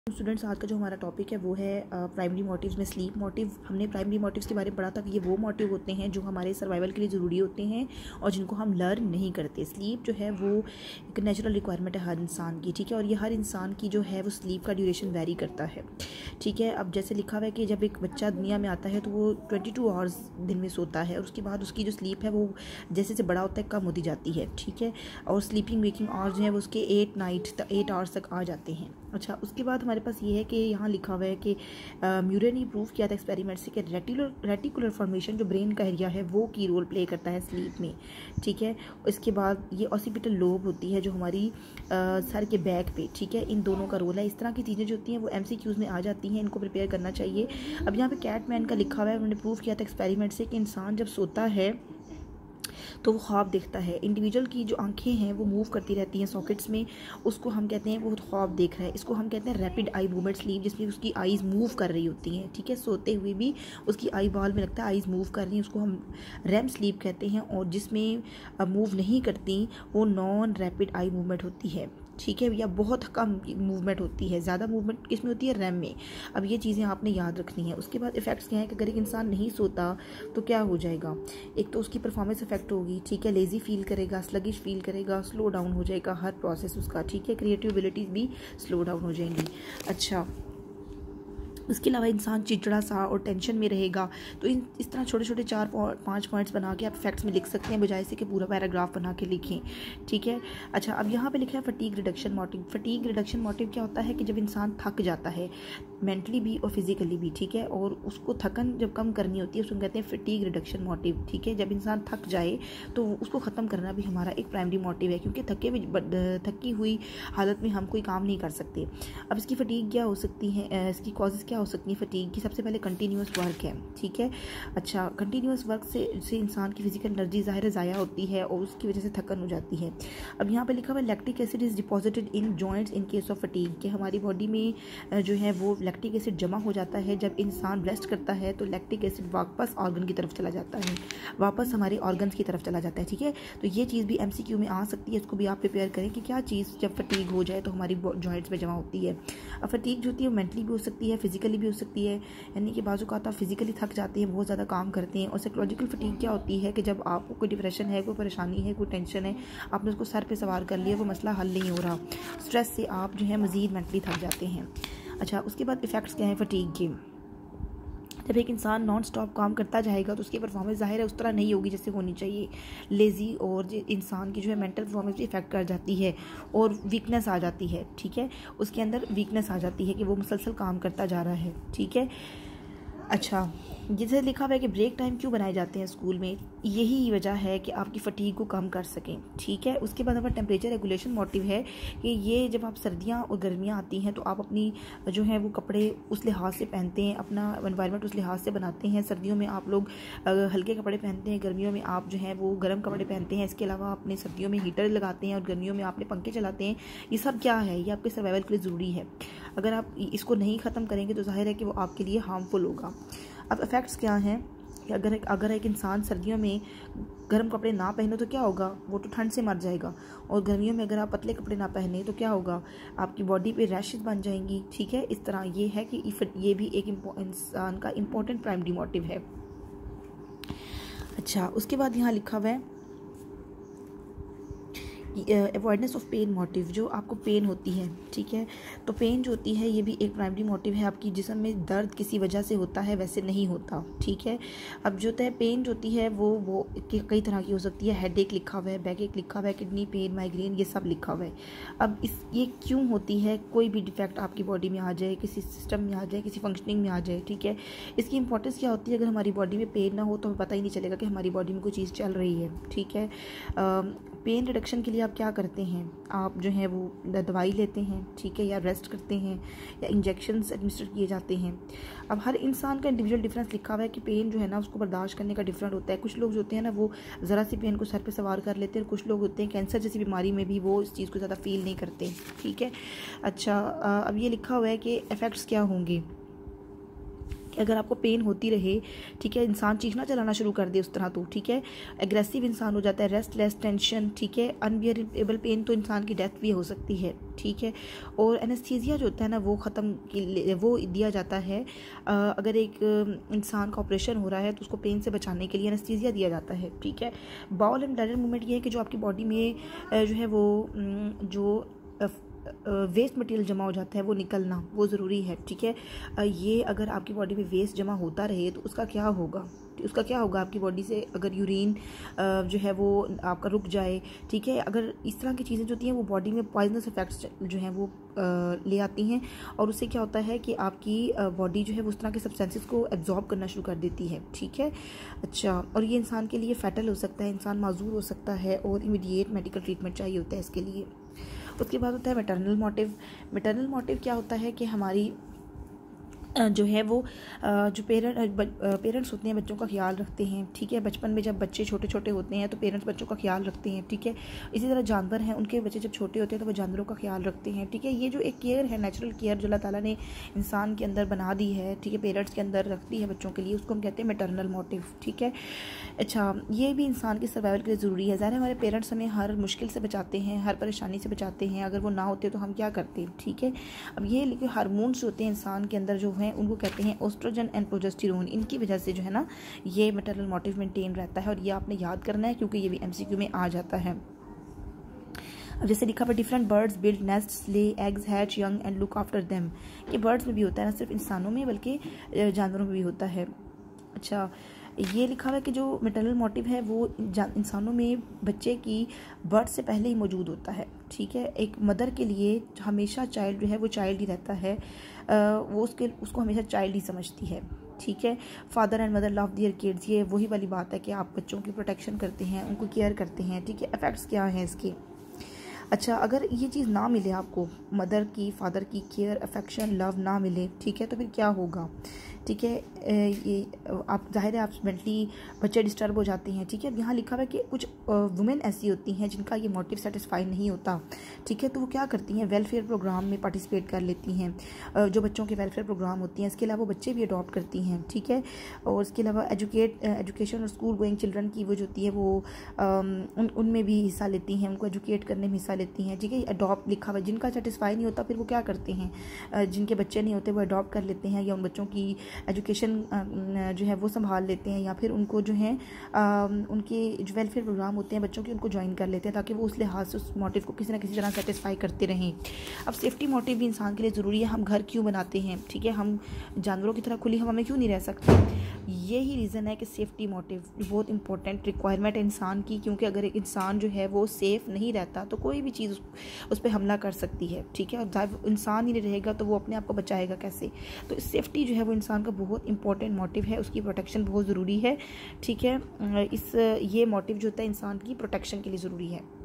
Students, आज का जो हमारा टॉपिक है वो है प्राइमरी मोटिव्स में स्लीप मोटिव। हमने प्राइमरी मोटिव्स के बारे में पढ़ा था कि ये वो मोटिव होते हैं जो हमारे सर्वाइवल के लिए ज़रूरी होते हैं और जिनको हम लर्न नहीं करते। स्लीप जो है वो एक नेचुरल रिक्वायरमेंट है हर इंसान की, ठीक है। और ये हर इंसान की जो है वो स्लीप का ड्यूरेशन वेरी करता है, ठीक है। अब जैसे लिखा हुआ है कि जब एक बच्चा दुनिया में आता है तो वो 22 आवर्स दिन में सोता है और उसके बाद उसकी जो स्लीप है वो जैसे जैसे बड़ा होता है कम होती जाती है, ठीक है। और स्लीपिंग वेकिंग आवर्स जो है वो उसके 8 आवर्स तक आ जाते हैं। अच्छा, उसके बाद हमारे पास ये है कि यहाँ लिखा हुआ है कि म्यूरे ने प्रूव किया था एक्सपेरिमेंट से कि रेटिकुलर फॉर्मेशन जो ब्रेन का एरिया है वो की रोल प्ले करता है स्लीप में, ठीक है। इसके बाद ये ऑसिपिटल लोब होती है जो हमारी सर के बैक पे, ठीक है, इन दोनों का रोल है। इस तरह की चीज़ें जो होती हैं वो MCQs में आ जाती हैं, इनको प्रिपेयर करना चाहिए। अब यहाँ पे कैटमैन का लिखा हुआ है, उन्होंने प्रूव किया था एक्सपेरिमेंट से कि इंसान जब सोता है तो वो ख्वाब देखता है। इंडिविजुअल की जो आंखें हैं वो मूव करती रहती हैं सॉकेट्स में, उसको हम कहते हैं वो ख्वाब देख रहा है। इसको हम कहते हैं रैपिड आई मूवमेंट स्लीप, जिसमें उसकी आईज़ मूव कर रही होती हैं, ठीक है। सोते हुए भी उसकी आई बॉल में लगता है आईज़ मूव कर रही हैं, उसको हम रैम स्लीप कहते हैं। और जिसमें मूव नहीं करती वो नॉन रैपिड आई मूवमेंट होती है, ठीक है, या बहुत कम मूवमेंट होती है। ज़्यादा मूवमेंट किस में होती है? रैम में। अब ये चीज़ें आपने याद रखनी है। उसके बाद इफेक्ट्स क्या है कि अगर एक इंसान नहीं सोता तो क्या हो जाएगा? एक तो उसकी परफॉर्मेंस इफेक्ट होगी, ठीक है, लेजी फील करेगा, स्लगिश फील करेगा, स्लो डाउन हो जाएगा हर प्रोसेस उसका, ठीक है, क्रिएटिव एबिलिटीज़ भी स्लो डाउन हो जाएंगी। अच्छा, उसके अलावा इंसान चिड़चिड़ा सा और टेंशन में रहेगा। तो इस तरह छोटे छोटे 4-5 पॉइंट्स बना के आप फैक्ट्स में लिख सकते हैं, बजाय से कि पूरा पैराग्राफ बना के लिखें, ठीक है। अच्छा, अब यहाँ पे लिखा है fatigue reduction motive. Fatigue reduction motive क्या होता है कि जब इंसान थक जाता है मेंटली भी और फिजिकली भी, ठीक है, और उसको थकन जब कम करनी होती है उसको कहते हैं फटीग रिडक्शन मोटिव, ठीक है। जब इंसान थक जाए तो उसको ख़त्म करना भी हमारा एक प्राइमरी मोटिव है, क्योंकि थकी हुई हालत में हम कोई काम नहीं कर सकते। अब इसकी फटीग क्या हो सकती है, इसकी कॉजेज़ क्या हो सकती है फटीग की? सबसे पहले कंटिन्यूस वर्क है, ठीक है। अच्छा, कंटिन्यूस वर्क से इंसान की फिजिकल एनर्जी ज़ाहिर ज़ाया होती है और उसकी वजह से थकन हो जाती है। अब यहाँ पे लिखा हुआ है lactic acid is deposited in joints in case of fatigue, कि हमारी बॉडी में जो है वो लैक्टिक एसिड जमा हो जाता है। जब इंसान रेस्ट करता है तो लैक्टिक एसिड वापस ऑर्गन की तरफ चला जाता है, वापस हमारे ऑर्गन्स की तरफ चला जाता है, ठीक है। तो ये चीज़ भी MCQ में आ सकती है, इसको भी आप प्रिपेयर करें कि क्या चीज़ जब फटीग हो जाए तो हमारी जॉइंट्स में जमा होती है। अब फटीग जो होती है वो मेंटली भी हो सकती है, फिजिकली भी हो सकती है, यानी कि बाजू का आप फिजिकली थक जाते हैं, बहुत ज़्यादा काम करते हैं। और साइकोलॉजिकल फटीग क्या होती है कि जब आपको कोई डिप्रेशन है, कोई परेशानी है, कोई टेंशन है, आपने उसको सर पे सवार कर लिया, वो मसला हल नहीं हो रहा, स्ट्रेस से आप जो है मज़ीद मेंटली थक जाते हैं। अच्छा, उसके बाद इफ़ेक्ट्स क्या हैं फटीग के? जब एक इंसान नॉन स्टॉप काम करता जाएगा तो उसकी परफॉर्मेंस ज़ाहिर है उस तरह नहीं होगी जैसे होनी चाहिए। लेज़ी और इंसान की जो है मेंटल परफॉर्मेंस भी इफेक्ट कर जाती है और वीकनेस आ जाती है, ठीक है, उसके अंदर वीकनेस आ जाती है कि वो मुसलसल काम करता जा रहा है, ठीक है। अच्छा, जैसे लिखा हुआ है कि ब्रेक टाइम क्यों बनाए जाते हैं स्कूल में, यही वजह है कि आपकी फटीग को कम कर सकें, ठीक है। उसके बाद हमारा टेम्परेचर रेगुलेशन मोटिव है कि ये जब आप सर्दियाँ और गर्मियाँ आती हैं तो आप अपनी जो है वो कपड़े उस लिहाज से पहनते हैं, अपना एनवायरनमेंट उस लिहाज से बनाते हैं। सर्दियों में आप लोग हल्के कपड़े पहनते हैं, गर्मियों में आप जो है वो गर्म कपड़े पहनते हैं। इसके अलावा अपने सर्दियों में हीटर लगाते हैं और गर्मियों में आपने पंखे चलाते हैं। ये सब क्या है? ये आपके सर्वाइवल के लिए ज़रूरी है। अगर आप इसको नहीं ख़त्म करेंगे तो जाहिर है कि वो आपके लिए हार्मफुल होगा। अब इफ़ेक्ट्स क्या हैं कि अगर एक इंसान सर्दियों में गर्म कपड़े ना पहने तो क्या होगा? वो तो ठंड से मर जाएगा। और गर्मियों में अगर आप पतले कपड़े ना पहने तो क्या होगा? आपकी बॉडी पे रैशेस बन जाएंगी, ठीक है। इस तरह ये है कि ये भी एक इंसान का इम्पोर्टेंट प्राइमरी मोटिव है। अच्छा, उसके बाद यहाँ लिखा हुआ है अवॉइडेंस ऑफ पेन मोटिव, जो आपको पेन होती है, ठीक है। तो पेन जो होती है ये भी एक प्राइमरी मोटिव है। आपकी जिस्म में दर्द किसी वजह से होता है, वैसे नहीं होता, ठीक है। अब जो है पेन जो होती है वो कई तरह की हो सकती है। हेडेक लिखा हुआ है, बैक लिखा हुआ है, किडनी पेन, माइग्रेन, ये सब लिखा हुआ है। अब ये क्यों होती है? कोई भी डिफेक्ट आपकी बॉडी में आ जाए, किसी सिस्टम में आ जाए, किसी फंक्शनिंग में आ जाए, ठीक है। इसकी इंपॉर्टेंस क्या होती है? अगर हमारी बॉडी में पेन ना हो तो हमें पता ही नहीं चलेगा कि हमारी बॉडी में कोई चीज़ चल रही है, ठीक है। पेन रिडक्शन के लिए आप क्या करते हैं? आप जो है वो दवाई लेते हैं, ठीक है, या रेस्ट करते हैं, या इंजेक्शंस एडमिनिस्टर किए जाते हैं। अब हर इंसान का इंडिविजुअल डिफरेंस लिखा हुआ है कि पेन जो है ना उसको बर्दाश्त करने का डिफरेंट होता है। कुछ लोग जो होते हैं ना वो ज़रा सी पेन को सर पे सवार कर लेते हैं, कुछ लोग होते हैं कैंसर जैसी बीमारी में भी वो इस चीज़ को ज़्यादा फील नहीं करते, ठीक है। अच्छा, अब ये लिखा हुआ है कि इफ़ेक्ट्स क्या होंगे। कि अगर आपको पेन होती रहे, ठीक है, इंसान चीखना चलाना शुरू कर दे उस तरह, तो ठीक है, एग्रेसिव इंसान हो जाता है, रेस्टलेस, टेंशन, ठीक है, अनबियरेबल पेन, तो इंसान की डेथ भी हो सकती है, ठीक है। और एनेस्थीसिया जो होता है ना वो वो दिया जाता है अगर एक इंसान का ऑपरेशन हो रहा है तो उसको पेन से बचाने के लिए एनेस्थीसिया दिया जाता है, ठीक है। बाउल एंड ब्लैडर मूवमेंट ये है कि जो आपकी बॉडी में जो है वो जो वेस्ट मटेरियल जमा हो जाता है वो निकलना वो ज़रूरी है, ठीक है। ये अगर आपकी बॉडी में वेस्ट जमा होता रहे तो उसका क्या होगा आपकी बॉडी से, अगर यूरिन जो है वो आपका रुक जाए, ठीक है। अगर इस तरह की चीज़ें जो होती हैं वो बॉडी में पॉइजनस इफेक्ट्स जो हैं वो ले आती हैं, और उससे क्या होता है कि आपकी बॉडी जो है वो उस तरह के सब्सटेंसेस को एब्जॉर्ब करना शुरू कर देती है, ठीक है। अच्छा, और ये इंसान के लिए फैटल हो सकता है, इंसान माजूर हो सकता है, और इमीडिएट मेडिकल ट्रीटमेंट चाहिए होता है इसके लिए। उसके बाद होता है मैटरनल मोटिव। मैटरनल मोटिव क्या होता है कि हमारी जो है वो जो पेरेंट्स होते हैं बच्चों का ख्याल रखते हैं, ठीक है। बचपन में जब बच्चे छोटे छोटे होते हैं तो पेरेंट्स बच्चों का ख्याल रखते हैं, ठीक है। इसी तरह जानवर हैं, उनके बच्चे जब छोटे होते हैं तो वो जानवरों का ख्याल रखते हैं, ठीक है। ये जो एक केयर है, नेचुरल केयर जो अल्लाह ताला ने इंसान के अंदर बना दी है, ठीक है, पेरेंट्स के अंदर रखती है बच्चों के लिए, उसको हम कहते हैं मैटरनल मोटिव, ठीक है। अच्छा, ये भी इंसान की सर्वाइवल के लिए ज़रूरी है। ज़ाहिर है हमारे पेरेंट्स हमें हर मुश्किल से बचाते हैं, हर परेशानी से बचाते हैं, अगर वो ना होते तो हम क्या करते, ठीक है। अब ये लेकिन हार्मोन्स होते हैं इंसान के अंदर जो हैं उनको कहते हैं ओस्ट्रोजन एंड प्रोजेस्टेरोन, इनकी वजह से जो है ना ये मैटरनल मोटिव मेंटेन रहता है, और ये आपने याद करना है क्योंकि ये भी MCQ में आ जाता है। अब जैसे लिखा हुआ different birds build nests, lay eggs, hatch young and look after them. ये बर्ड्स में भी होता है, ना सिर्फ इंसानों में बल्कि जानवरों में भी होता है। अच्छा, ये लिखा हुआ है कि जो मैटरनल मोटिव है वो इंसानों में बच्चे की बर्थ से पहले ही मौजूद होता है, ठीक है। एक मदर के लिए हमेशा चाइल्ड जो है वो चाइल्ड ही रहता है, वो उसको हमेशा चाइल्ड ही समझती है, ठीक है। Father and mother love their kids, ये वही वाली बात है कि आप बच्चों की प्रोटेक्शन करते हैं, उनको केयर करते हैं, ठीक है। इफेक्ट्स क्या हैं इसके। अच्छा, अगर ये चीज़ ना मिले आपको, मदर की फादर की केयर, अफेक्शन, लव ना मिले, ठीक है, तो फिर क्या होगा, ठीक है। ये आप जाहिर है आप मेंटली बच्चे डिस्टर्ब हो जाते हैं, ठीक है। अब यहाँ लिखा हुआ है कि कुछ वुमेन ऐसी होती हैं जिनका ये मोटिव सेटिस्फाई नहीं होता, ठीक है, तो वो क्या करती हैं, वेलफेयर प्रोग्राम में पार्टिसिपेट कर लेती हैं, जो बच्चों के वेलफेयर प्रोग्राम होती हैं। इसके अलावा बच्चे भी अडॉप्ट करती हैं, ठीक है। और इसके अलावा एजुकेशन और स्कूल गोइंग चिल्ड्रन की वो जो होती है वो उनमें भी हिस्सा लेती हैं, उनको एजुकेट करने में हिस्सा लेती हैं, ठीक है। अडॉप्ट लिखा हुआ, जिनका सेटिस्फाई नहीं होता फिर वो क्या करते हैं, जिनके बच्चे नहीं होते वो अडॉप्ट कर लेते हैं, या उन बच्चों की एजुकेशन जो है वो संभाल लेते हैं, या फिर उनको जो है उनके जो वेलफेयर प्रोग्राम होते हैं बच्चों के उनको ज्वाइन कर लेते हैं, ताकि वो उस लिहाज से उस मोटिव को किसी ना किसी तरह सेटिस्फाई करते रहें। अब सेफ्टी मोटिव भी इंसान के लिए ज़रूरी है। हम घर क्यों बनाते हैं, ठीक है, हम जानवरों की तरह खुली हवा में क्यों नहीं रह सकते। यही रीज़न है कि सेफ्टी मोटिव बहुत इंपॉर्टेंट रिक्वायरमेंट है इंसान की, क्योंकि अगर एक इंसान जो है वो सेफ़ नहीं रहता तो कोई भी चीज़ उस पर हमला कर सकती है, ठीक है। और इंसान ही नहीं रहेगा तो वो अपने आप को बचाएगा कैसे। तो सेफ्टी जो है वो इंसान का बहुत इंपॉर्टेंट मोटिव है, उसकी प्रोटेक्शन बहुत ज़रूरी है, ठीक है। ये मोटिव जो होता है इंसान की प्रोटेक्शन के लिए ज़रूरी है।